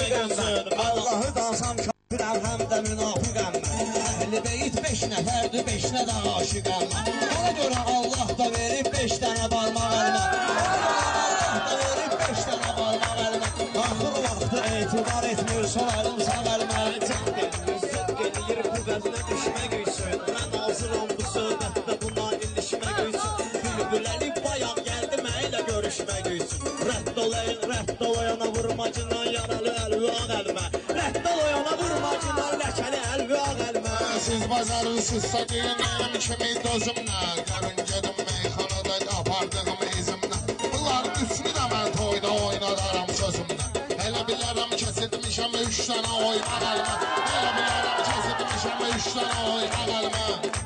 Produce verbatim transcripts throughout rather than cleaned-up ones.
gömsün. Allah'ı dansam kafirəm, həm də münafiqəm mən. Əhli beyt beş nəfərdir, beşinə də aşiqəm mən. Ona görə Allah da verib beş dənə barmaq əlimə. Allah da verib beş dənə barmaq əlimə. Axır vaxtı etibar etmir, son əlim sağ əlimə. Çək gelir, zıt gelir, bu vəznə düşmək üçün. Mən hazıram bu söhbətdə buna ilişmək üçün. Bülbüləli bayaq gəldi mənlə görüşmək üçün. Rədd olayın, rədd olayana vurmacına yaralı əlvi ağ əlimə. Rədd olayana vurmacına ləkəli əlvi ağ əlimə. Siz bazarlısızsa deyin mənim kimi dözümlə. Gəlin gedim meyxanada apardığım izimlə. Bunların üçünü də mən toyda oynadaram sözümlə. Elə bilərəm kesilmişəm üç dənə oynaq əlimə. Elə bilərəm kesilmişəm üç dənə oynaq əlimə.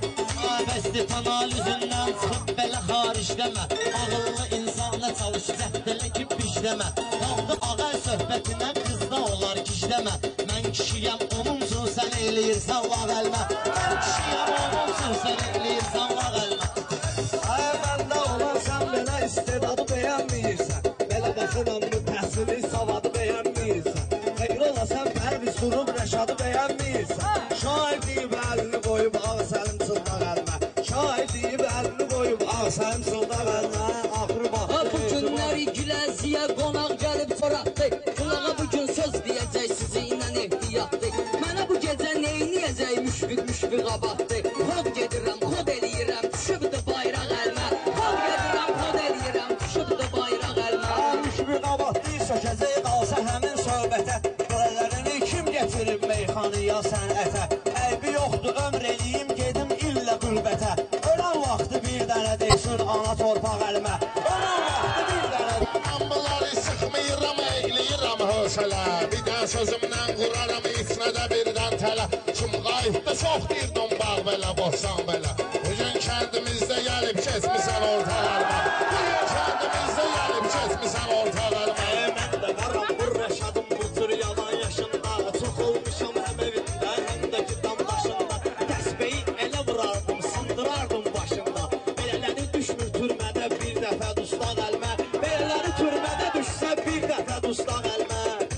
Bəstit analizindən çıxıb belə xaricləmə. Ağıllı insana çalış, zəhdələ ki pişləmə. Qaldı ağay söhbətinə qızda olar kişləmə. Mən kişiyəm onunsun, sən eləyirsən lağ əlmə. Mən kişiyəm onunsun, sən eləyirsən lağ əlmə. Ay məndə olan sən belə istedadı bəyənməyirsən. Belə baxıram bu təhsili savadı bəyənməyirsən. Xeyr ola sən pərviz durub rəşadı bəyənməyirsən. Şair deyib əlini qoyub ağ səlim çılmaq əlmə. Şair deyib əlini qoyub ağ səlim çılmaq əlmə. Axırı baxdı. Bu günləri güləziyə qonaq gəlib çoratdı. Qulağa bugün söz deyəcək sizi ilə ehtiyatdı. Mənə bu gecə neyniyəcək müşfiq müşfiq abatdı. Xod gedirəm, xod eləyirəm, düşübdü bayraq əlmə. Xod gedirəm, xod eləyirəm, düşübdü bayraq əlmə. Müşfiq abadlı sökəcək qalsa həmin söhbətə. Qörələrini kim getirib meyxanıya sənətə. Əybi yoxdur ömr eləyim gedim illə qürbətə. Ölən vaxtı bir dənə deysin ana torpaq əlimə. Ölən vaxtı bir dənə. Mən bunları sıxmayıram, eğləyirəm hösələ. Bir dən sözümlə quraram içinə də birdən tələ. Sumqayıtda çox dirdim bağ belə, boşsan belə. Bugün kəndimizdə gəlib keçmisən ortalarına. Bugün kəndimizdə gəlib keçmisən ortalarına. Mən də qaram bu rəşadım bu cür yalan yaşında. Çox olmuşam həm evində, həm də ki dam daşında. Təsbeyi elə vurardım, sındırardım başında. Belələri düşmür türmədə bir dəfə dustaq əlmə. Belələri türmədə düşsə bir dəfə dustaq əlmə.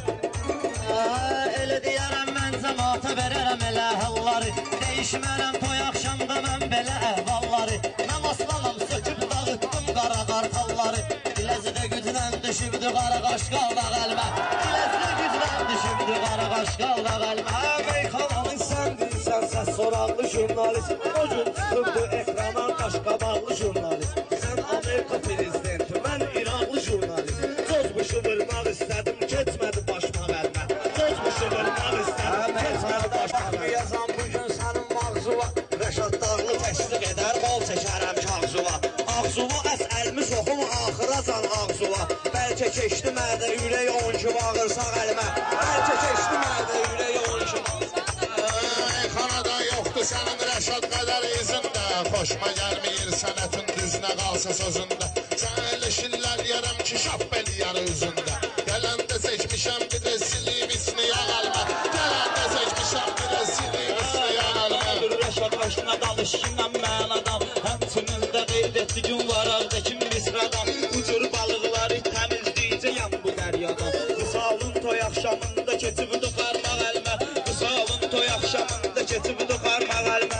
Elə deyərəm mən cəmaata verərəm elə həlları. Deyişmərəm toy axşamda mən belə əhvalları. Mən aslanam söküb dağıtdım qara qartalları. Biləzidə gücdən düşübdü qara qaşqal da qəlmə. Biləzidə gücdən düşübdü qara qaşqal da qəlmə. Meyxananın sən deyirsən, səs soraqlı jurnalist. O gün çıxıbdı ekrana qaşqabaqlı jurnalist. Sən Amerika prezidenti, mən İranlı jurnalist. Cozbuşu vurmaq istədim, keçmədi başmaq əlmə. Cozbuşu vurmaq istədim, keçmədi başmaq əlmə. Yazan bugün sənin mağzuva. Rəşad Dağlı təsdiq edər, bal çəkərəm kağzuva. Ağzuva əs əlmi soxum axıracan ağzuva. Bəlkə keçdi mədə ürək on ki bağırsaq əlimə. Bəlkə keçdi mədə ürək on ki Meyxanada yoxdur sənin Rəşad qədər izində. Xoşma gəlməyir sənətin düzünə qalsa sözündə. Sən elə şilləliyərəm ki şap eləyər üzündə. Gələndə seçmişəm bir də siliyim içini yağ əlmə. Gələndə seçmişəm bir də siliyim içini yağ əlmə. Rəşad başına dalış kimlə mən adam. Həmçinin də qeyd etdi gün var ağdakı misradan. Bu cür balıqları təmizləyəcəyəm bu dəryadan. Qısalın toy axşamında keçibdi qarmaq əlmə. Qısalın toy axşamında keçibdi qarmaq əlmə.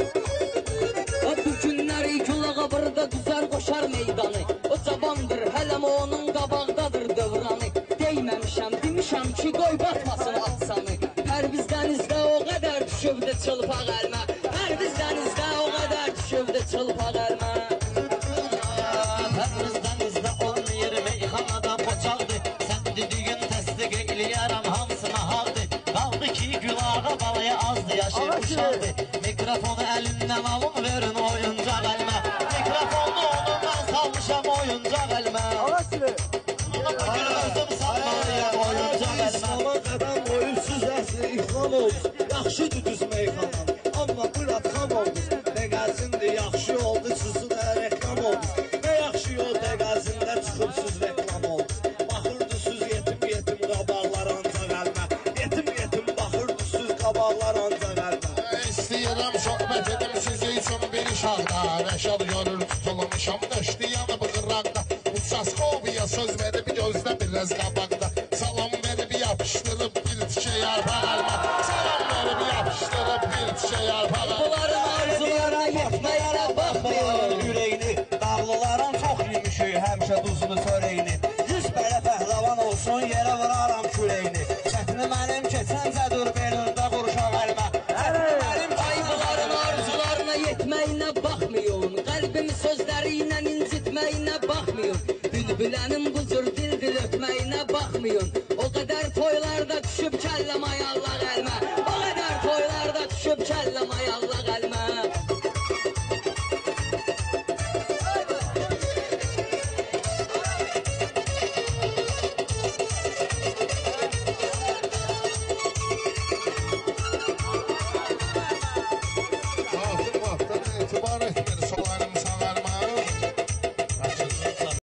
Bu günləri gülağa burada düzər qoşar meydanı. O cavandır, hələm onun qabaqdadır dövranı. Deyməmişəm, demişəm ki qoy batmasın atsanı. Pərviz dənizdə o qədər düşübdü çılpaq əlmə. Pərviz dənizdə o qədər düşübdü çılpaq əlmə. Pərviz dənizdə olmayır meyxanada poçaqdı. Sən dediyin təsdiq eləyərəm hamısına hardı. Qaldı ki gülağa balaya azdı yaşayıb uşaqdı. Mikrofonu əlindən alın verin oyuncaq əlmə. Mikrofonu onundan salmışam oyuncaq əlmə. Bugün özüm salmalıyım oyuncaq əlmə. İslama qədəm qoyubsuz əsli ixlam oldu. Yaxşıdır düz meyxanam, amma bura xam oldu. Dəqəzində yaxşı oldu, sizin də reklam oldu. Nə yaxşı yol dəqəzində çıxıbsız reklam oldu. Baxırdısız yetim yetim qabaqlar ancaq əlmə. Yetim yetim baxırdısız qabaqlar ancaq əlmə. İstəyirəm söhbət edim sizi üçün bir şahda. Rəşad görür tutulmuşam döşdü yanı bu qıraqda. Uças qoviya söz verib gözdə biraz qabaqda. Salam verib yapışdırıb sözlərinlə incitməyinə baxmayın. Bülbülənin bu cür dil-dil ötməyinə baxmayın. O qədər toylarda düşüb kəlləmayın.